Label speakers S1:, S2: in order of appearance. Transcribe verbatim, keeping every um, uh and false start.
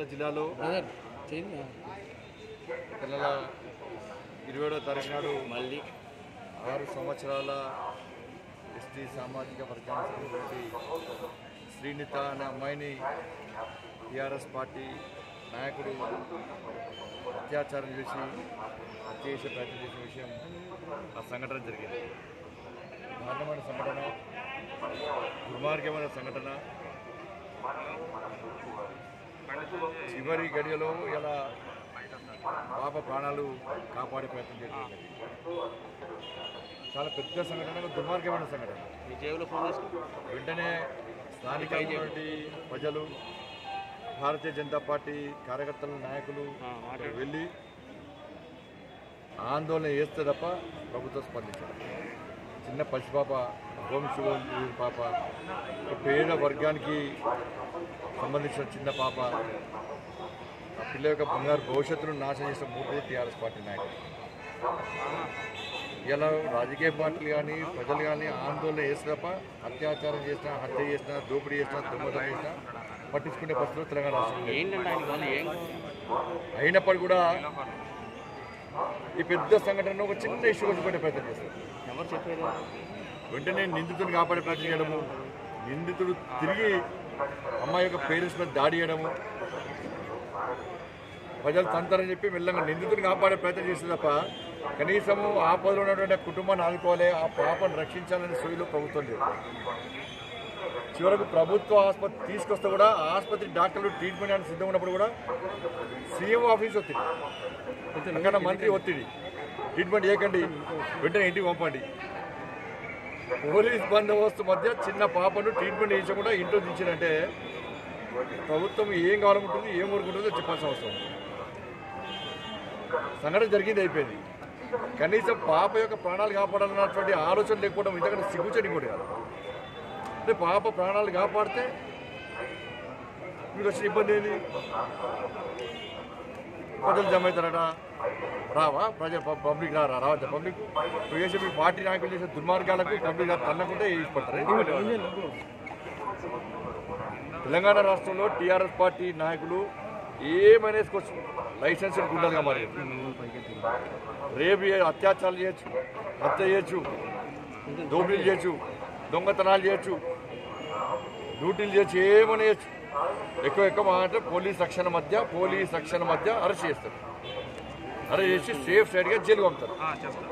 S1: సిద్దిపేట జిల్లాలో నెల ఇరవై ఏడవ తారీఖు నాడు మళ్ళీ ఆరు సంవత్సరాల ఎస్టీ సామాజిక వర్గానికి చెందినటువంటి శ్రీనిత అనే అమ్మాయిని టీఆర్ఎస్ పార్టీ నాయకుడు అత్యాచారం చేసి హత్య చేసే ప్రయత్నం చేసిన విషయం ఆ సంఘటన జరిగింది. దారుణమైన సంఘటన, దుర్మార్గమైన సంఘటన. చివరి గడియలో ఇలా పాప ప్రాణాలు కాపాడే ప్రయత్నం చేసింది. చాలా పెద్ద సంఘటన, దుర్మార్గమైన సంఘటన. వెంటనే స్థానికమైనటువంటి ప్రజలు, భారతీయ జనతా పార్టీ కార్యకర్తలు, నాయకులు వెళ్ళి ఆందోళన చేస్తే తప్ప ప్రభుత్వం స్పందించారు. చిన్న పసిపాప, హోంశు పాప, పేద వర్గానికి సంబంధించిన చిన్న పాప, ఆ పిల్ల యొక్క బంగారు భవిష్యత్తును నాశనం చేసిన మూడు టీఆర్ఎస్ పార్టీ నాయకులు. ఇలా రాజకీయ పార్టీలు కానీ ప్రజలు కానీ ఆందోళన చేస్తే తప్ప అత్యాచారం చేసినా, హత్య చేసినా, దోపిడీ చేసినా, దొంగతనం చేసినా పట్టించుకునే పరిస్థితులు తెలంగాణ రాష్ట్రంలో. అయినప్పటికీ కూడా ఈ పెద్ద సంఘటనను ఒక చిన్న ఇష్యూ వచ్చి ప్రయత్నం చేస్తారు. ఎవరు చెప్పారు? వెంటనే నిందితుడిని కాపాడే ప్రయత్నం చేయడము, నిందితుడు తిరిగి అమ్మాయి యొక్క పేరెంట్స్ మీద దాడి చేయడము, ప్రజలు తంతారని చెప్పి మెల్లగా నిందితుడిని కాపాడే ప్రయత్నం చేస్తే తప్ప కనీసము ఆపదలో ఉన్నటువంటి కుటుంబాన్ని ఆదుకోవాలి, ఆ పాపను రక్షించాలనే సోయిలో ప్రభుత్వం లేదు. చివరకు ప్రభుత్వ ఆసుపత్రి తీసుకొస్తే కూడా ఆసుపత్రి డాక్టర్లు ట్రీట్మెంట్ అని సిద్ధంగా ఉన్నప్పుడు కూడా సీఎం ఆఫీస్ ఒత్తిడి, అక్కడ మంత్రి ఒత్తిడి, ట్రీట్మెంట్ చేయకండి, వెంటనే ఇంటికి పంపండి. పోలీస్ బందోబస్తు మధ్య చిన్న పాపను ట్రీట్మెంట్ చేయించకుండా ఇంట్లో దించారంటే ప్రభుత్వం ఏం కావాలనుకుంటుంది, ఏం కోరుకుంటుందో చెప్పాల్సిన అవసరం. సంఘటన జరిగింది, అయిపోయింది. కనీసం పాప యొక్క ప్రాణాలు కాపాడాలన్నటువంటి ఆలోచన లేకపోవడం ఇంతకంటే సిగ్గుచని కూడా కాదు. అంటే పాప ప్రాణాలు కాపాడితే మీకు వచ్చిన ఇబ్బంది ఏంది? ప్రజలు జమ అవుతారట, రావా ప్రజలు, పబ్లిక్ రారా రావద్దా? పబ్లిక్ చేసే మీ పార్టీ నాయకులు చేసే దుర్మార్గాలకు పబ్లిక్ తన్నకుంటే ఇష్టపడతారు. తెలంగాణ రాష్ట్రంలో టీఆర్ఎస్ పార్టీ నాయకులు ఏమైనా వేసుకోవచ్చు, లైసెన్స్ గుండలుగా మారి రేపు అత్యాచారాలు చేయొచ్చు, హత్య చేయొచ్చు, దోపిడీలు చేయొచ్చు, దొంగతనాలు చేయొచ్చు, డ్యూటీలు చేయొచ్చు, ఏమైనా చేయొచ్చు. ఎక్కువ ఎక్కువ అంటే పోలీస్ రక్షణ మధ్య పోలీస్ రక్షణ మధ్య అరెస్ట్ చేస్తారు. అరెస్ట్ చేసి సేఫ్ సైడ్గా జైలు పంపుతారు.